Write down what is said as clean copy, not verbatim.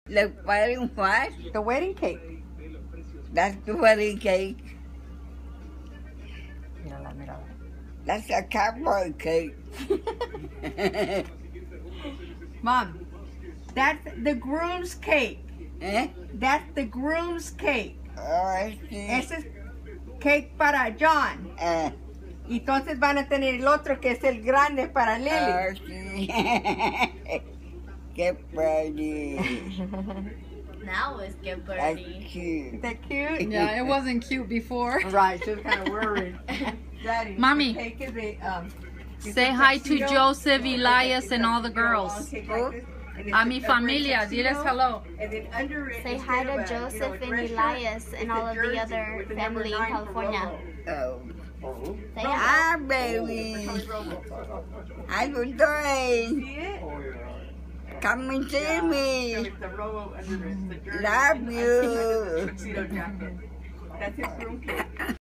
The wedding what? The wedding cake. That's the wedding cake. Mírala, mírala. That's a cowboy cake. Mom, that's the groom's cake. ¿Eh? That's the groom's cake. Oh, sí. Ese es cake para John. Y entonces van a tener el otro que es el grande para Oh, Lily. sí. Qué pretty. Now it's get That's pretty. cute. Is that cute? Yeah, it wasn't cute before. Right, she was kind of worried. Daddy, Mommy, the cake is a, Say hi to Joseph, Elias, and all the girls. A mi familia, diles hello. Say hi to Joseph and Elias and all of the other family in California. Oh. Say hi. Hi, baby. How you doing? See it? Come and see me. It's the roll under the jersey. Love you. Tuxedo jacket. That's his groom cake.